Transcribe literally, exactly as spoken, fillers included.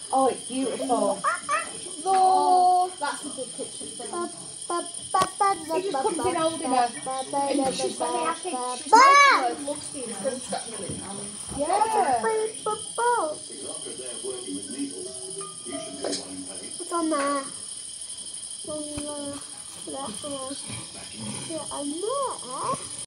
Oh, it's beautiful. Oh, that's a good picture thing. He just comes in holding her. And she's very happy. She's Bah! making her look in her. Yeah. What's on there? On the left one. Yeah, on there.